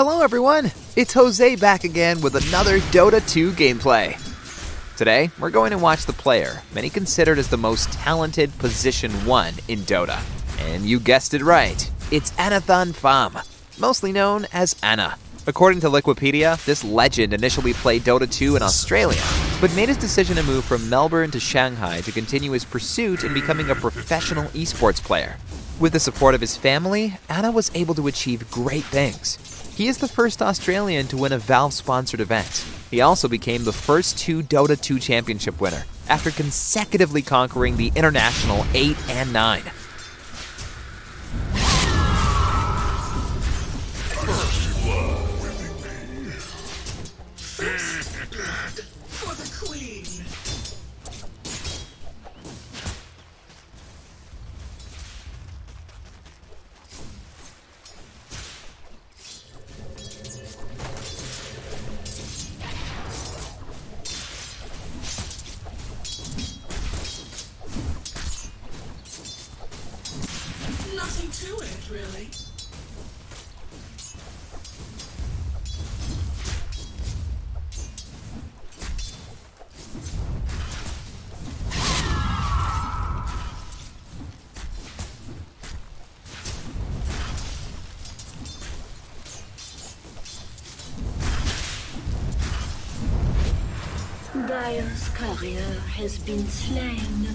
Hello everyone, it's Jose back again with another Dota 2 gameplay. Today, we're going to watch the player, many considered as the most talented Position 1 in Dota. And you guessed it right, it's Anathan Pham, mostly known as Ana. According to Wikipedia, this legend initially played Dota 2 in Australia, but made his decision to move from Melbourne to Shanghai to continue his pursuit in becoming a professional esports player. With the support of his family, Ana was able to achieve great things. He is the first Australian to win a Valve-sponsored event. He also became the first 2 Dota 2 championship winner, after consecutively conquering the International 8 and 9. For the Queen! Nothing to it, really. Dire's courier has been slain.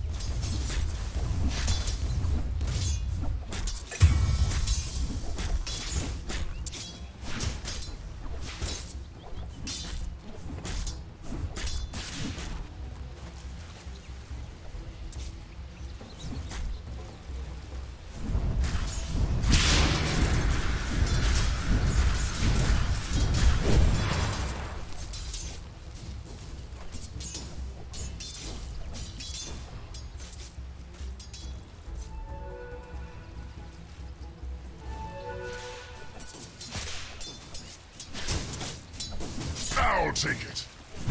I'll take it.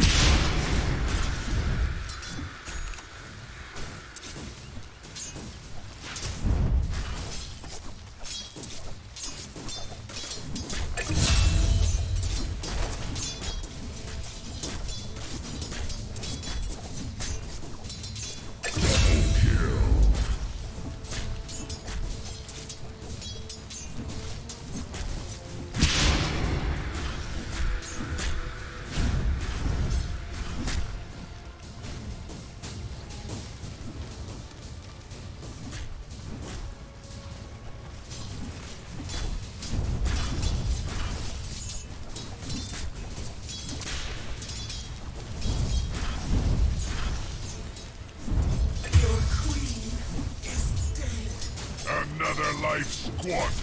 Another life squandered.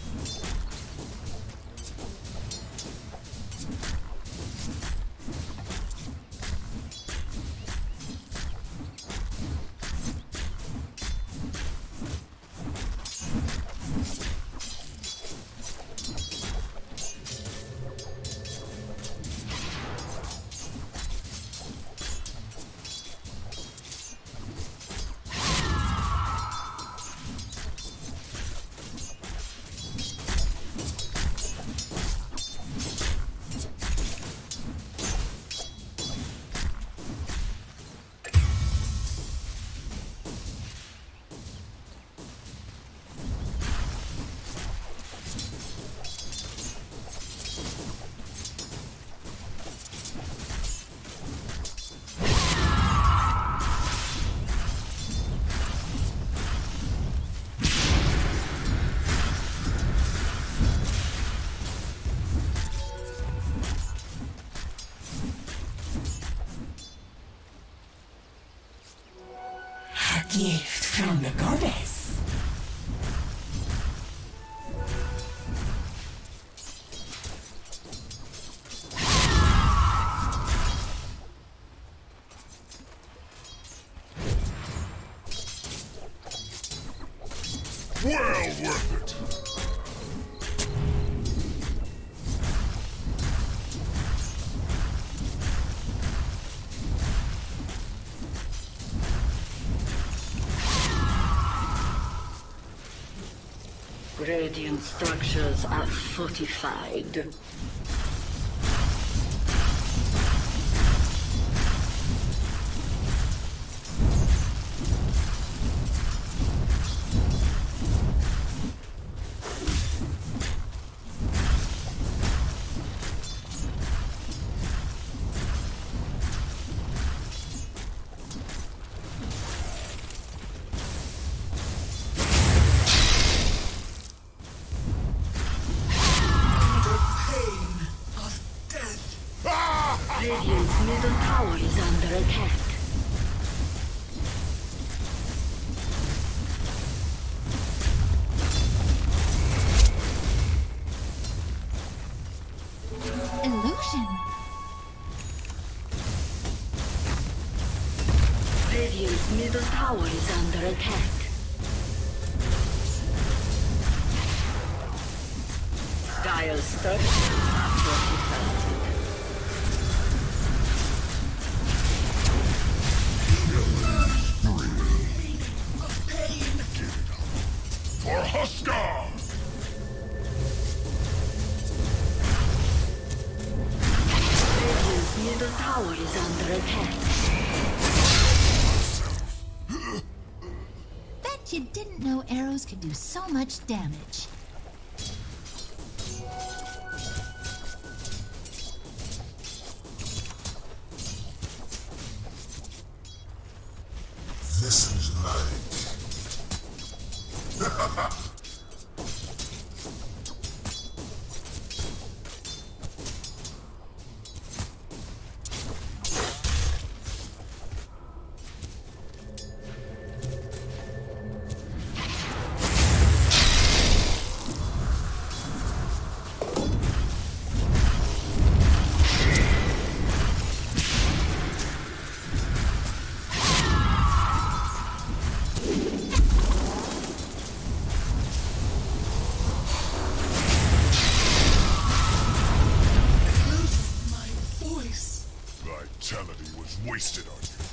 Gift from the goddess. Well worth it. Radiant structures are fortified. Radiant's middle tower is under attack. Illusion. Radiant's middle tower is under attack. Dial structures are fortified. For Huskar! Radiant's middle tower is under attack. Bet you didn't know arrows could do so much damage. This is like... Vitality was wasted on you.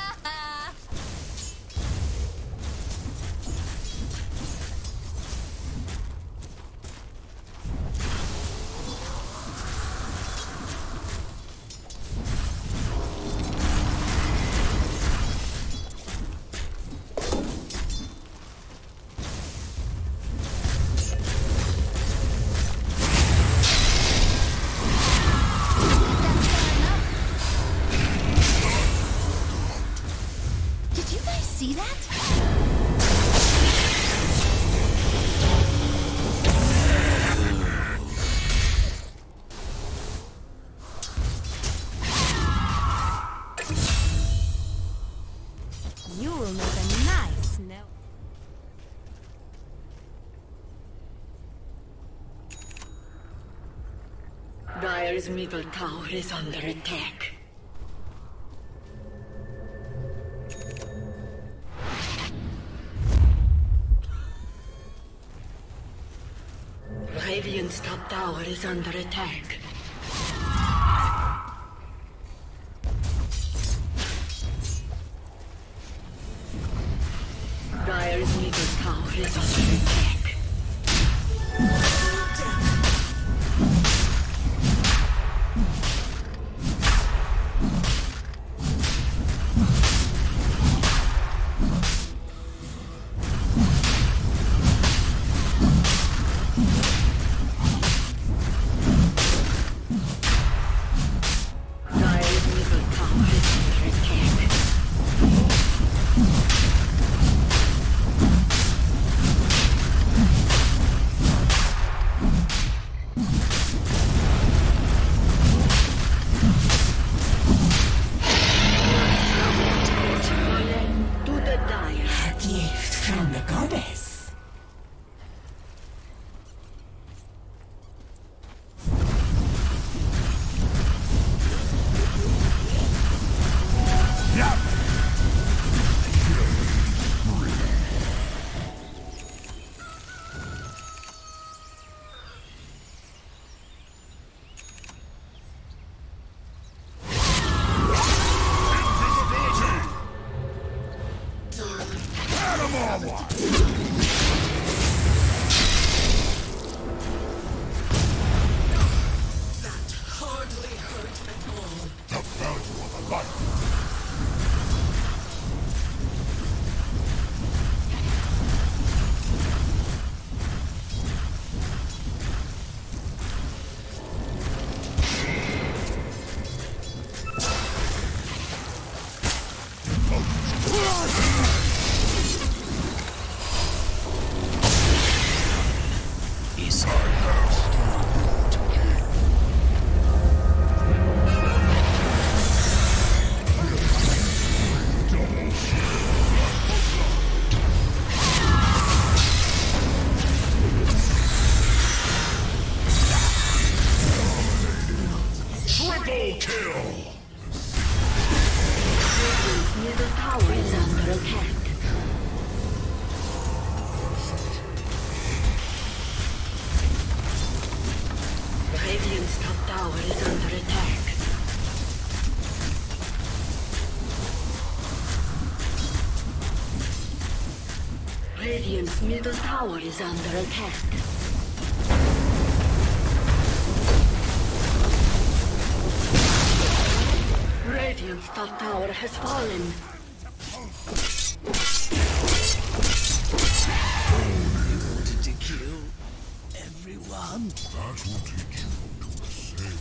Did you guys see that? You will make a nice snow. Dire's middle tower is under attack. Radiant's top tower is under attack. Dire's middle tower is under attack. Triple kill! Middle tower is under attack. Radiant's top tower is under attack. Radiant's middle tower is under attack. Radiant's top tower has fallen. Wanted to kill everyone. That will teach you to save.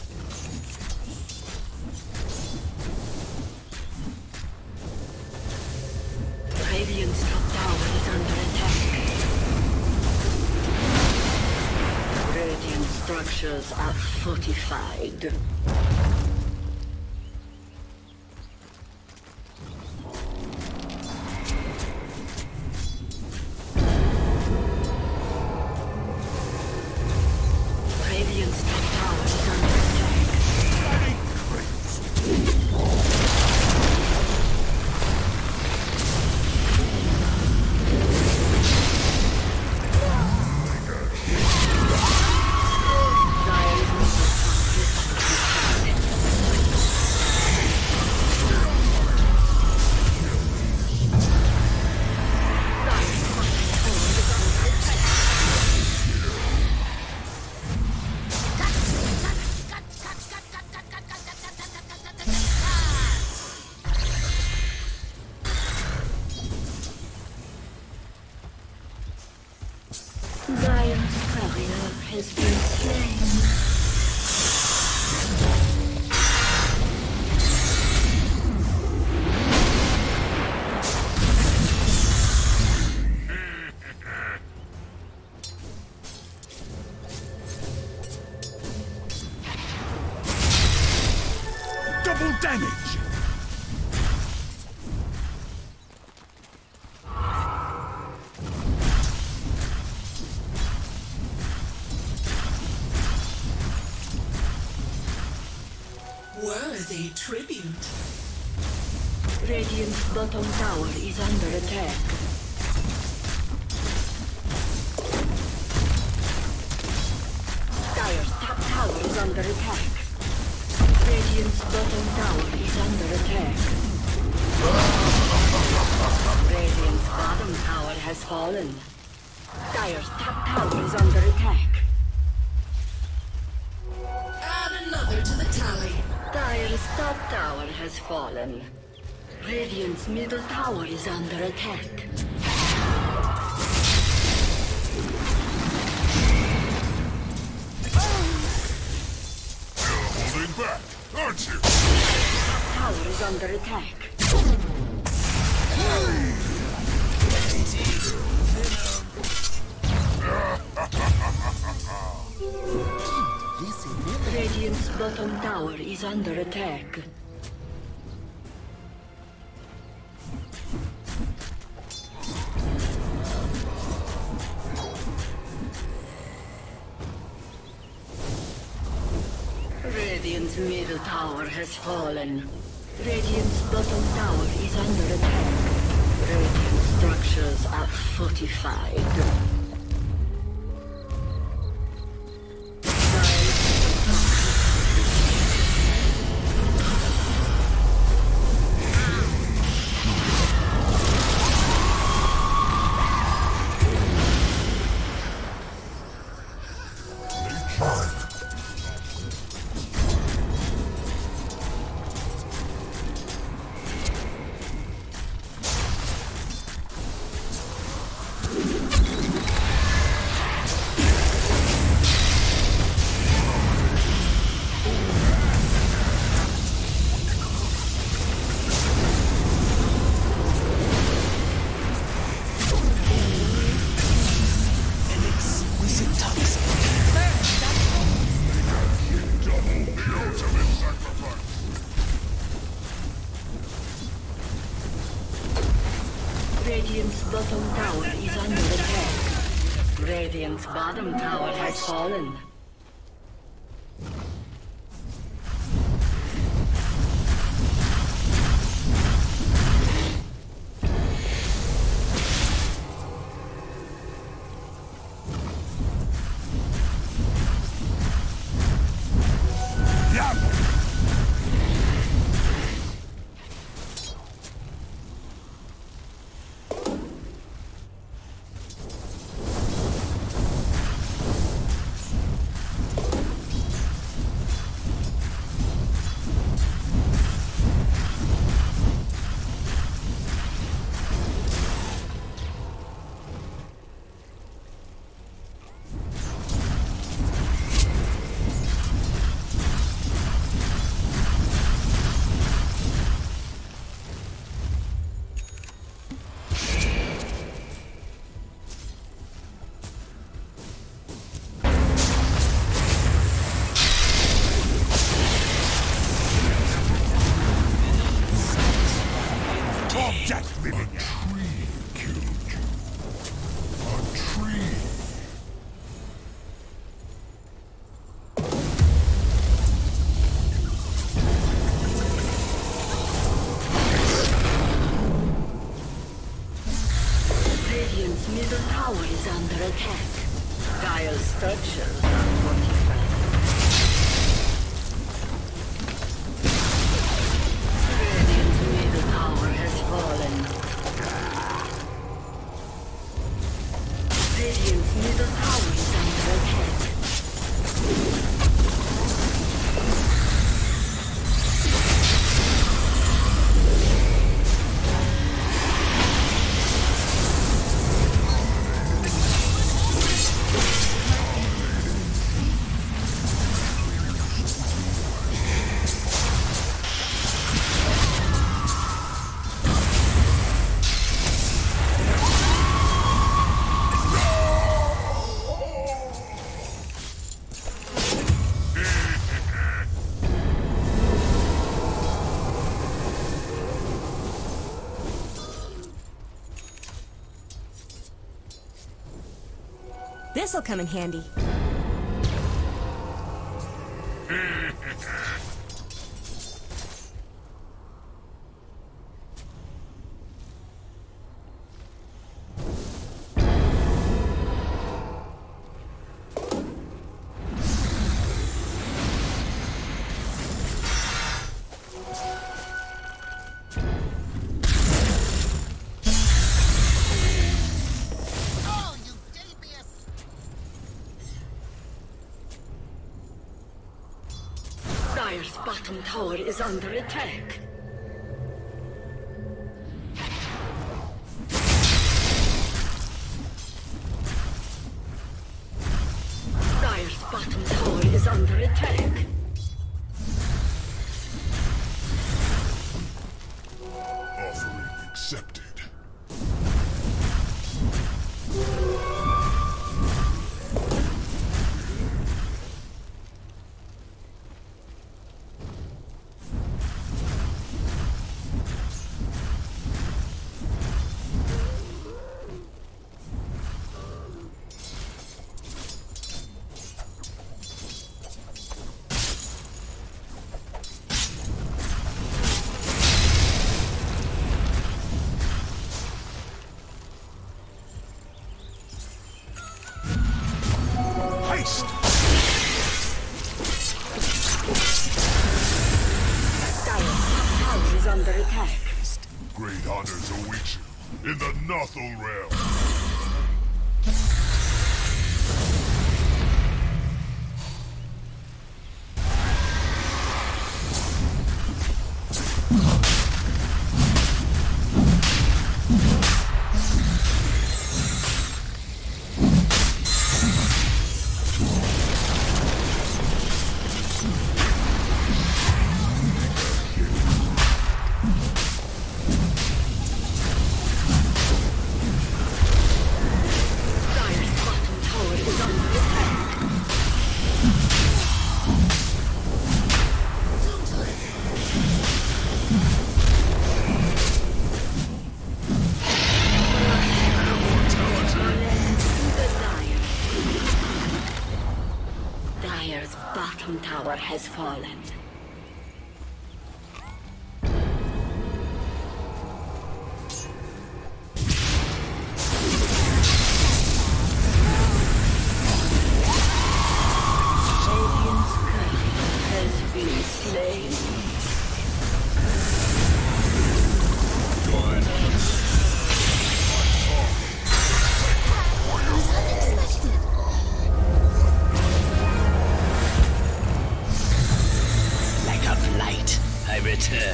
Radiant's top tower is under attack. Radiant structures are fortified. Radiant's top tower is under attack. Zion's courier has been slain. Double damage! Worthy tribute. Radiant's bottom tower is under attack. Dire's top tower is under attack. Radiant's bottom tower is under attack. Radiant's bottom tower has fallen. Dire's top tower is under attack. Add another to the tally. Dire's top tower has fallen. Radiant's middle tower is under attack. You're holding back, aren't you? Tower is under attack. Radiant's bottom tower is under attack. Radiant's middle tower has fallen. Radiant's bottom tower is under attack. Radiant structures are fortified. bottom tower is under attack. Radiant's bottom tower has fallen. Middle tower is under attack. Dire's structures are fortified. Radiant's middle tower has fallen. Radiant's middle tower is under attack. This'll come in handy. Dire's bottom tower is under attack. Dire's bottom tower is under attack. Offering accepted. Under attack. Great honors await you in the Nothel realm. Dire's bottom tower has fallen. Radiant's curse has been slain. Like a blight, I return.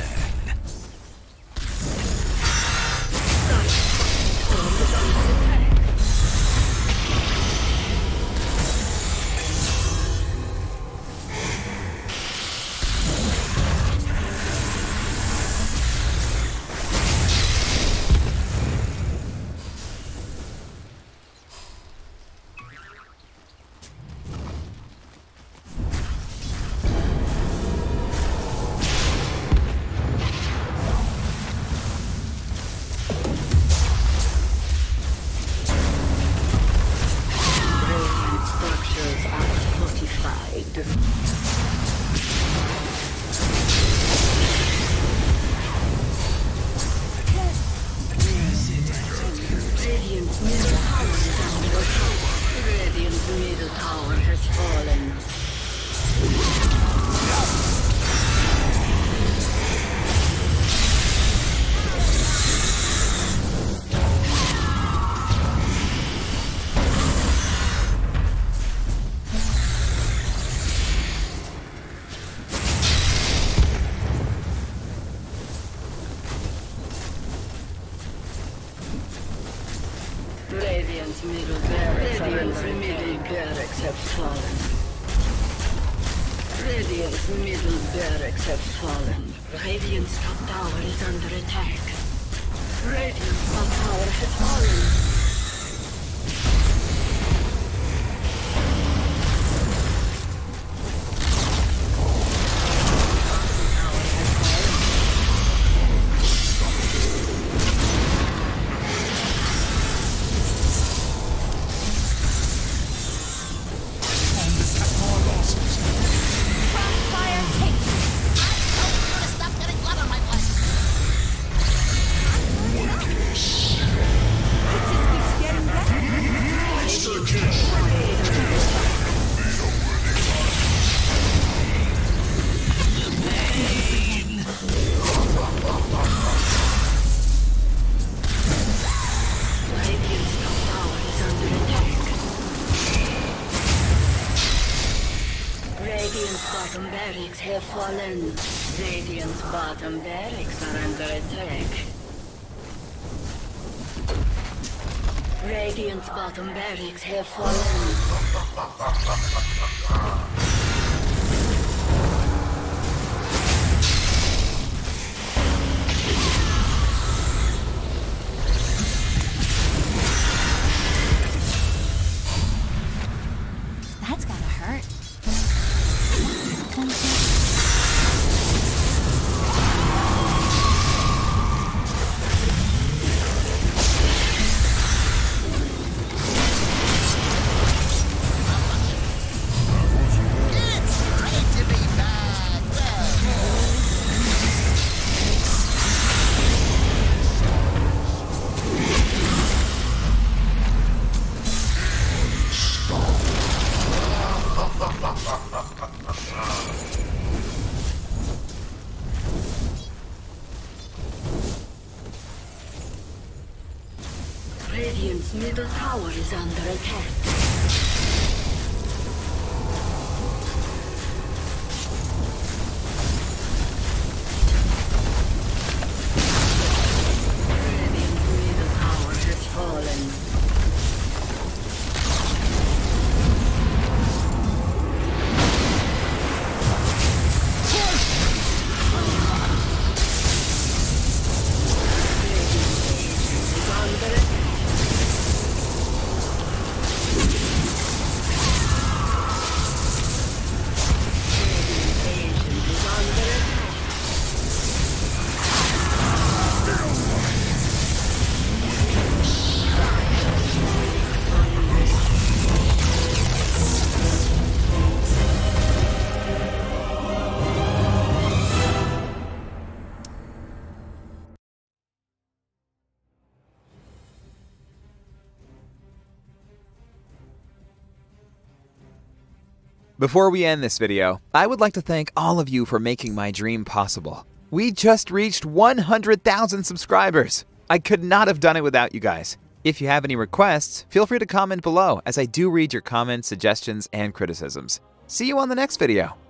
Radiant's middle barracks have fallen. Radiant's middle barracks have fallen. Radiant's top tower is under attack. Radiant's top tower has fallen. Radiant's bottom barracks have fallen. Radiant's bottom barracks are under attack. Radiant's bottom barracks have fallen. That's gotta hurt. Radiant's middle tower is under attack. Radiant's middle tower has fallen. Radiant is under attack. Before we end this video, I would like to thank all of you for making my dream possible. We just reached 100,000 subscribers. I could not have done it without you guys. If you have any requests, feel free to comment below, as I do read your comments, suggestions, and criticisms. See you on the next video.